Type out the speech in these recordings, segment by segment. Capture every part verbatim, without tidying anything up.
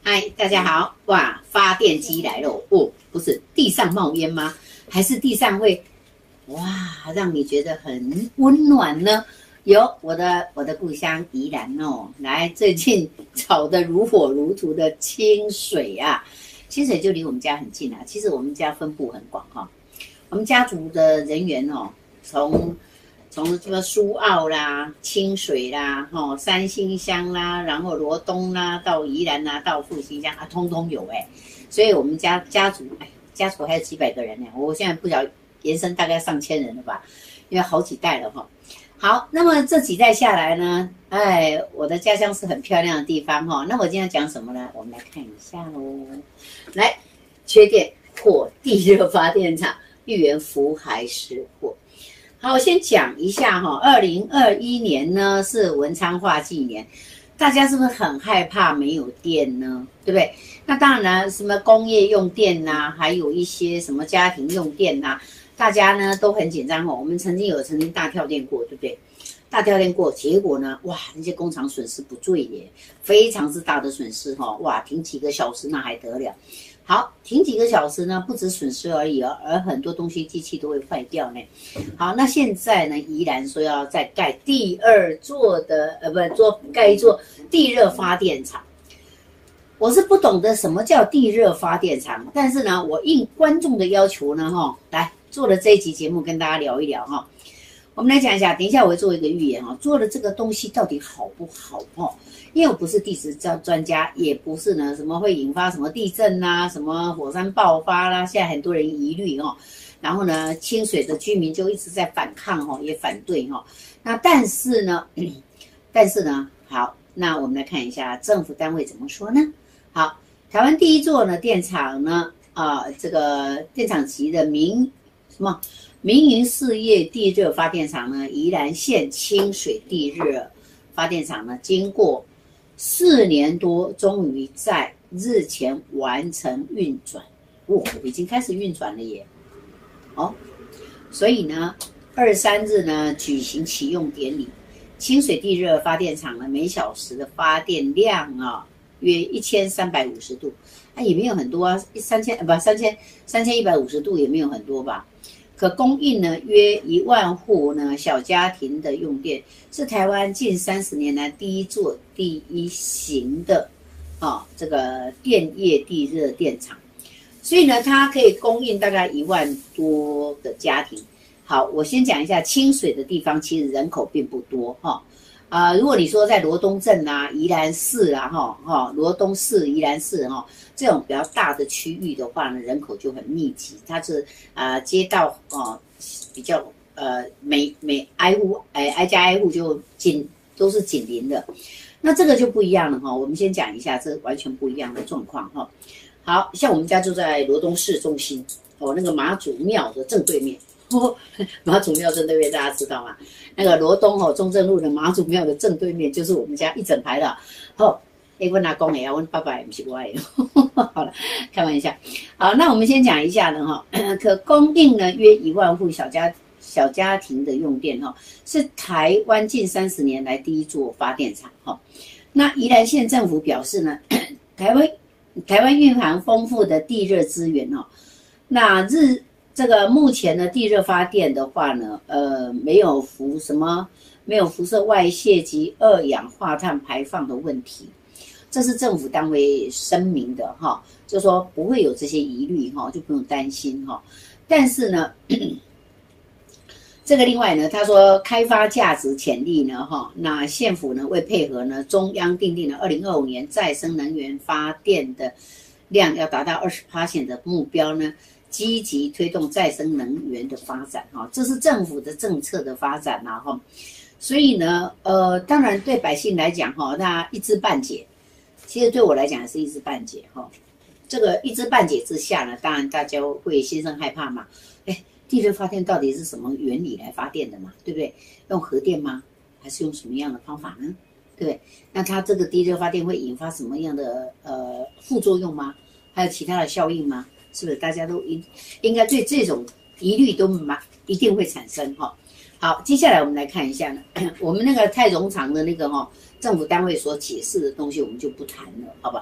嗨，大家好！哇，发电机来了哦，不是地上冒烟吗？还是地上会哇，让你觉得很温暖呢？有我的我的故乡宜兰哦，来最近炒得如火如荼的清水啊，清水就离我们家很近啊。其实我们家分布很广哈、哦，我们家族的人员哦，从从什么苏澳啦、清水啦、哈、哦、三星乡啦，然后罗东啦，到宜兰啦，到复兴乡啊，通通有哎。所以我们家家族哎，家族还有几百个人呢，我现在不晓得延伸大概上千人了吧，因为好几代了哈、哦。好，那么这几代下来呢，哎，我的家乡是很漂亮的地方哈、哦。那我今天讲什么呢？我们来看一下喽。来，缺电或地热发电厂预言福还失火。好，我先讲一下哈，二零二一年呢是文昌化忌年，大家是不是很害怕没有电呢？对不对？那当然了，什么工业用电呐、啊，还有一些什么家庭用电呐、啊，大家呢都很紧张哦。我们曾经有曾经大跳电过，对不对？大跳电过，结果呢，哇，那些工厂损失不坠耶，非常之大的损失哈、哦，哇，停几个小时那还得了？好，停几个小时呢，不止损失而已哦，而很多东西机器都会坏掉呢。好，那现在呢，宜兰说要再盖第二座的，呃，不，做盖一座地热发电厂。我是不懂得什么叫地热发电厂，但是呢，我应观众的要求呢，哈，来做了这一集节目跟大家聊一聊哈。我们来讲一下，等一下我会做一个预言哈，做了这个东西到底好不好哈？因为我不是地质专专家，也不是呢什么会引发什么地震啦、什么火山爆发啦，现在很多人疑虑哦。然后呢，清水的居民就一直在反抗哈，也反对哈。那但是呢，但是呢，好，那我们来看一下政府单位怎么说呢？好，台湾第一座呢电厂呢，啊，这个电厂级的民什么民营事业地热发电厂呢，宜兰县清水地热发电厂呢，经过四年多，终于在日前完成运转，哦，已经开始运转了耶！哦，所以呢，二三日呢举行启用典礼，清水地热发电厂呢每小时的发电量啊约一千三百五十度，啊也没有很多啊，三千不三千三千一百五十度也没有很多吧。可供应呢约一万户呢小家庭的用电，是台湾近三十年来第一座第一型的啊这个电业地热电厂，所以呢它可以供应大概一万多个家庭。好，我先讲一下清水的地方，其实人口并不多哈。啊、呃，如果你说在罗东镇啊、宜兰市啊、哈哈罗东市、宜兰市哈这种比较大的区域的话呢，人口就很密集，它是啊、呃、街道哦、呃、比较呃每每挨户哎挨家挨户就紧都是紧邻的，那这个就不一样了哈。我们先讲一下，这完全不一样的状况哈。好像我们家就在罗东市中心哦，那个妈祖庙的正对面。妈祖庙正对面，大家知道吗？那个罗东哦，中正路的妈祖庙的正对面就是我们家一整排的。哦，哎，我阿公的啊，我爸爸也不是我的。好了，开玩笑。好，那我们先讲一下呢，哈，可供应呢约一万户小家小家庭的用电哈，是台湾近三十年来第一座发电厂哈。那宜兰县政府表示呢，台湾台湾蕴含丰富的地热资源哦，那日。这个目前的地热发电的话呢，呃，没有辐什么，没有辐射外泄及二氧化碳排放的问题，这是政府单位声明的哈，就说不会有这些疑虑哈，就不用担心哈。但是呢，这个另外呢，他说开发价值潜力呢哈，那县府呢为配合呢中央订定了二零二五年再生能源发电的量要达到二十趴的目标呢。积极推动再生能源的发展哈，这是政府的政策的发展呐哈，所以呢，呃，当然对百姓来讲哈，那一知半解，其实对我来讲也是一知半解哈。这个一知半解之下呢，当然大家会心生害怕嘛。哎，地热发电到底是什么原理来发电的嘛？对不对？用核电吗？还是用什么样的方法呢？对不对？那它这个地热发电会引发什么样的呃副作用吗？还有其他的效应吗？是不是大家都应应该对这种疑虑都蛮一定会产生哈？好，接下来我们来看一下呢，我们那个太冗长的那个哈、哦、政府单位所解释的东西，我们就不谈了，好吧？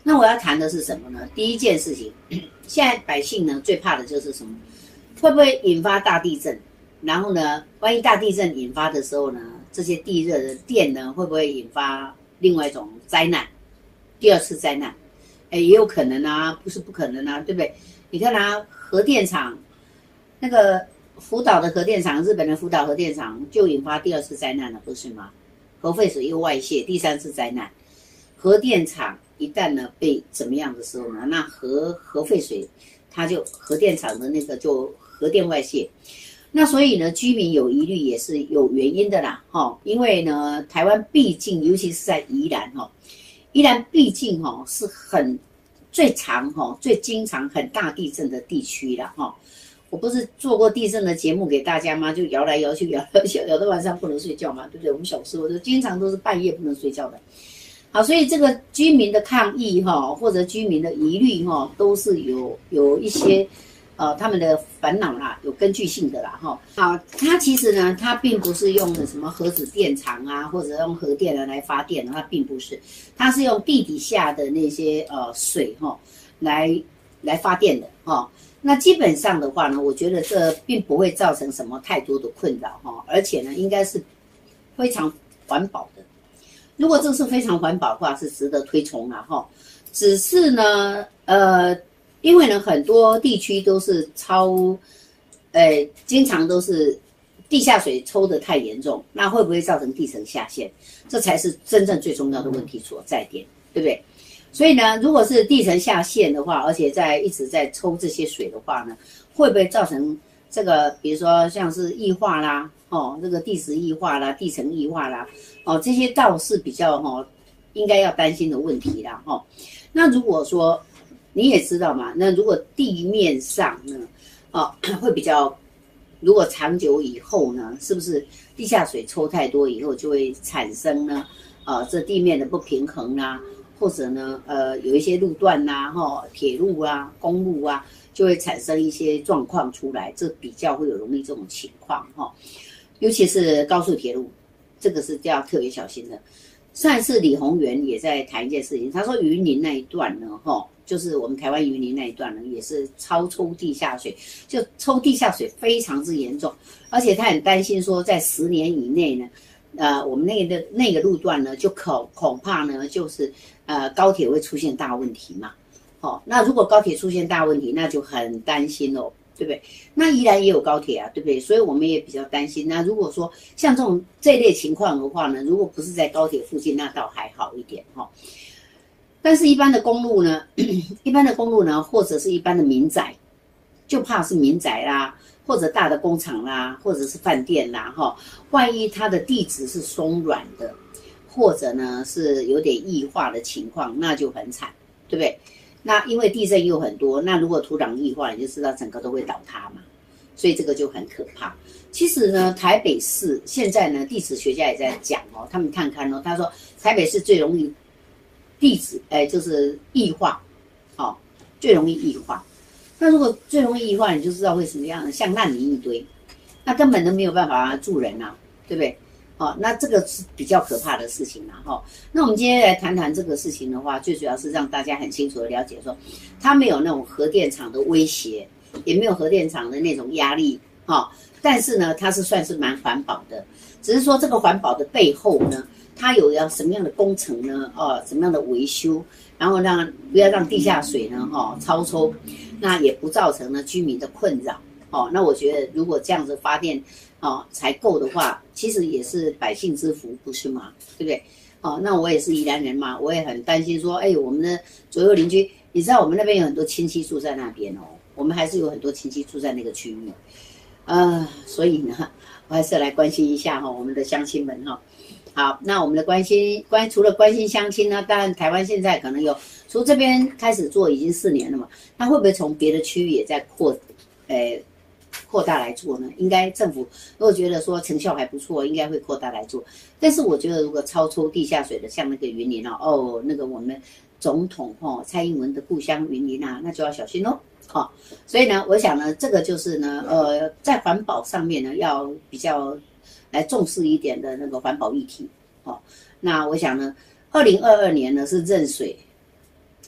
那我要谈的是什么呢？第一件事情，现在百姓呢最怕的就是什么？会不会引发大地震？然后呢，万一大地震引发的时候呢，这些地热的电呢，会不会引发另外一种灾难？第二次灾难，哎，也有可能啊，不是不可能啊，对不对？你看啊，核电厂，那个福岛的核电厂，日本的福岛核电厂就引发第二次灾难了，不是吗？核废水又外泄，第三次灾难。核电厂一旦呢被怎么样的时候呢，那核核废水它就核电厂的那个就核电外泄，那所以呢居民有疑虑也是有原因的啦，哈，因为呢台湾毕竟尤其是在宜兰哈，宜兰毕竟哈是很最常哈最经常很大地震的地区啦哈。我不是做过地震的节目给大家吗？就摇来摇去，摇来摇去，摇到晚上不能睡觉嘛，对不对？我们小时候就经常都是半夜不能睡觉的。好，所以这个居民的抗议哈，或者居民的疑虑哈，都是有有一些呃他们的烦恼啦，有根据性的啦哈。好，它其实呢，它并不是用什么核子电厂啊，或者用核电啊来发电的，它并不是，它是用地底下的那些呃水哈来来发电的哈。那基本上的话呢，我觉得这并不会造成什么太多的困扰哈，而且呢，应该是非常环保的。如果这是非常环保的话，是值得推崇啦哈。只是呢，呃，因为呢很多地区都是超，呃，经常都是地下水抽得太严重，那会不会造成地层下陷？这才是真正最重要的问题所在点，对不对？所以呢，如果是地层下陷的话，而且在一直在抽这些水的话呢，会不会造成这个，比如说像是异化啦，哦，这个地质异化啦、地层异化啦，哦，这些倒是比较哦，应该要担心的问题啦，哦。那如果说你也知道嘛，那如果地面上呢，哦，会比较，如果长久以后呢，是不是地下水抽太多以后就会产生呢，呃，这地面的不平衡啦？或者呢，呃，有一些路段呐、啊，哈，铁路啊、公路啊，就会产生一些状况出来，这比较会有容易这种情况哈。尤其是高速铁路，这个是要特别小心的。上一次李鸿源也在谈一件事情，他说云林那一段呢，哈，就是我们台湾云林那一段呢，也是超抽地下水，就抽地下水非常之严重，而且他很担心说，在十年以内呢。呃，我们那个那个路段呢，就恐恐怕呢，就是呃高铁会出现大问题嘛。哦，那如果高铁出现大问题，那就很担心哦，对不对？那宜兰也有高铁啊，对不对？所以我们也比较担心。那如果说像这种这类情况的话呢，如果不是在高铁附近，那倒还好一点哈、哦。但是，一般的公路呢，一般的公路呢，或者是一般的民宅，就怕是民宅啦。或者大的工厂啦，或者是饭店啦，哈，万一它的地质是松软的，或者呢是有点异化的情况，那就很惨，对不对？那因为地震又很多，那如果土壤异化，你就知道整个都会倒塌嘛，所以这个就很可怕。其实呢，台北市现在呢，地质学家也在讲哦，他们探勘哦，他说台北市最容易地质，哎，就是异化，哦，最容易异化。那如果最容易异化，你就知道会什么样，像烂泥一堆，那根本都没有办法住人啊，对不对？哦，那这个是比较可怕的事情啦，哈、哦。那我们今天来谈谈这个事情的话，最主要是让大家很清楚的了解说，它没有那种核电厂的威胁，也没有核电厂的那种压力，哈、哦。但是呢，它是算是蛮环保的，只是说这个环保的背后呢，它有要什么样的工程呢？哦，什么样的维修？然后让不要让地下水呢，哈、哦，超抽，那也不造成呢居民的困扰，哦，那我觉得如果这样子发电，哦，才够的话，其实也是百姓之福，不是吗？对不对？哦，那我也是宜兰人嘛，我也很担心说，哎，我们的左右邻居，你知道我们那边有很多亲戚住在那边哦，我们还是有很多亲戚住在那个区域，呃，所以呢，我还是来关心一下哈、哦，我们的乡亲们哈、哦。好，那我们的关心关除了关心乡亲呢，当然台湾现在可能有从这边开始做已经四年了嘛，那会不会从别的区域也在扩，呃，扩大来做呢？应该政府如果觉得说成效还不错，应该会扩大来做。但是我觉得如果超抽地下水的，像那个云林啊，哦，那个我们总统哦蔡英文的故乡云林啊，那就要小心喽。好、哦，所以呢，我想呢，这个就是呢，呃，在环保上面呢，要比较。来重视一点的那个环保议题，哦，那我想呢，二零二二年呢是壬水，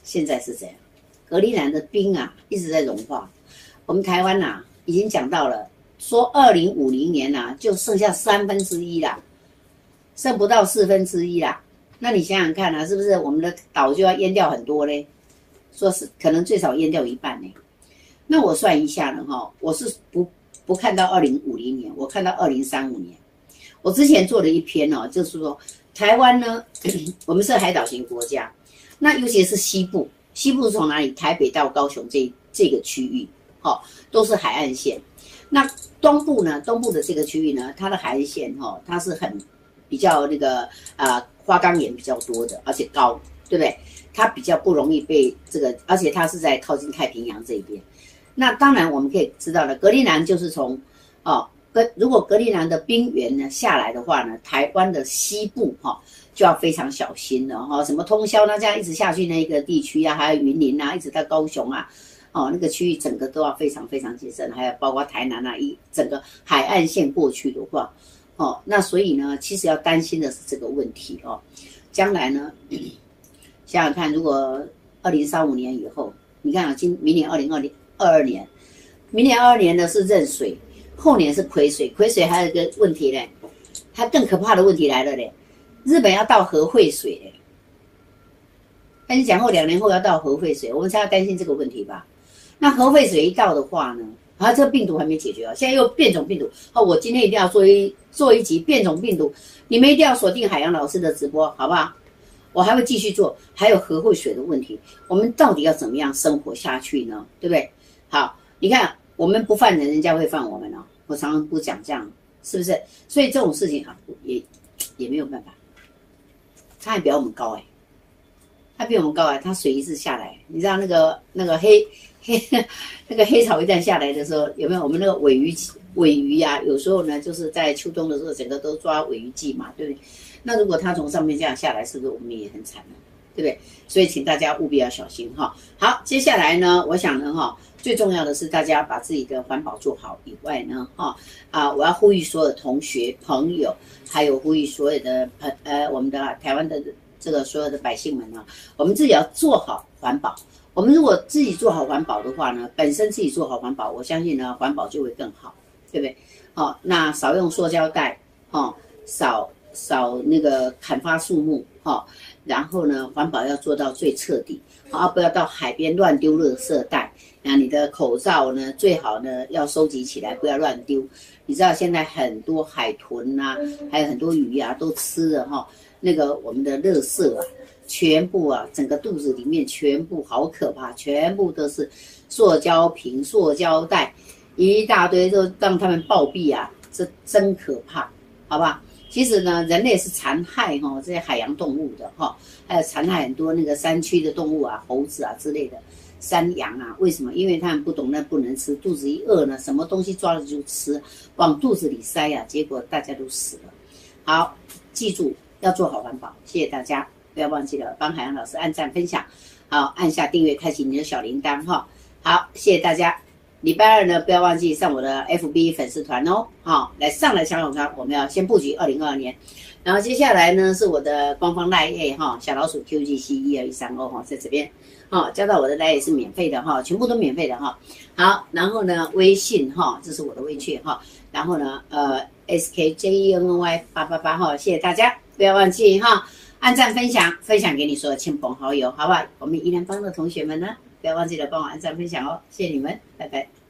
现在是这样，格陵兰的冰啊一直在融化。我们台湾呐、啊、已经讲到了，说二零五零年呐、啊、就剩下三分之一啦，剩不到四分之一啦。那你想想看啊，是不是我们的岛就要淹掉很多嘞？说是可能最少淹掉一半呢。那我算一下呢哈，我是不不看到二零五零年，我看到二零三五年。我之前做了一篇哦，就是说台湾呢，我们是海岛型国家，那尤其是西部，西部是从哪里？台北到高雄这这个区域，哦，都是海岸线。那东部呢，东部的这个区域呢，它的海岸线哈、哦，它是很比较那个啊、呃、花岗岩比较多的，而且高，对不对？它比较不容易被这个，而且它是在靠近太平洋这边。那当然我们可以知道了，格陵兰就是从哦。格如果格陵兰的冰原呢下来的话呢，台湾的西部哈、哦、就要非常小心了哈、哦，什么通霄那这样一直下去那个地区啊，还有云林啊，一直到高雄啊，哦那个区域整个都要非常非常谨慎，还有包括台南啊，一整个海岸线过去的话，哦那所以呢，其实要担心的是这个问题哦，将来呢，想想看，如果二零三五年以后，你看啊，今明年二零二零二二年，明年二二年呢是壬水。后年是癸水，癸水还有一个问题嘞，它更可怕的问题来了嘞，日本要到核废水嘞。但是讲后两年后要到核废水，我们才要担心这个问题吧？那核废水一到的话呢，啊，这个病毒还没解决啊，现在又变种病毒。哦，我今天一定要做一做一集变种病毒，你们一定要锁定海洋老师的直播，好不好？我还会继续做，还有核废水的问题，我们到底要怎么样生活下去呢？对不对？好，你看我们不犯人，人家会犯我们哦。我常常不讲这样，是不是？所以这种事情啊，也也没有办法。他还比我们高哎、欸，他比我们高哎、欸，他水一直下来。你知道那个那个黑黑那个黑潮一旦下来的时候，有没有？我们那个尾鱼尾鱼呀、啊，有时候呢就是在秋冬的时候，整个都抓尾鱼季嘛，对不对？那如果它从上面这样下来，是不是我们也很惨了？对不对？所以请大家务必要小心哈。好，接下来呢，我想呢哈。最重要的是，大家把自己的环保做好以外呢，哈啊，我要呼吁所有的同学、朋友，还有呼吁所有的朋呃我们的台湾的这个所有的百姓们呢，我们自己要做好环保。我们如果自己做好环保的话呢，本身自己做好环保，我相信呢，环保就会更好，对不对？哦，那少用塑胶袋，哦，少少那个砍伐树木，哦，然后呢，环保要做到最彻底，啊，不要到海边乱丢垃圾袋。那你的口罩呢，最好呢要收集起来，不要乱丢。你知道现在很多海豚啊，还有很多鱼啊，都吃了哈那个我们的垃圾啊，全部啊，整个肚子里面全部好可怕，全部都是塑胶瓶、塑胶袋，一大堆都让他们暴毙啊，这真可怕，好不好？其实呢，人类是残害哈这些海洋动物的哈，还有残害很多那个山区的动物啊，猴子啊之类的。山羊啊，为什么？因为他们不懂那不能吃，肚子一饿呢，什么东西抓了就吃，往肚子里塞啊，结果大家都死了。好，记住要做好环保，谢谢大家，不要忘记了帮海洋老师按赞分享，好，按下订阅，开启你的小铃铛哈。好，谢谢大家。礼拜二呢，不要忘记上我的 F B 粉丝团哦，好，来上来小永康，我们要先布局二零二二年。然后接下来呢是我的官方 LINE 哈，小老鼠 Q G C 一二一三哦哈，在这边。哦，加到我的 LINE 也是免费的哈，全部都免费的哈。好，然后呢，微信哈，这是我的微信哈。然后呢，呃 ，S K J E N N Y 八八八哈，谢谢大家，不要忘记哈，按赞分享，分享给你所有亲朋好友，好不好？我们宜兰帮的同学们呢，不要忘记了帮我按赞分享哦，谢谢你们，拜拜。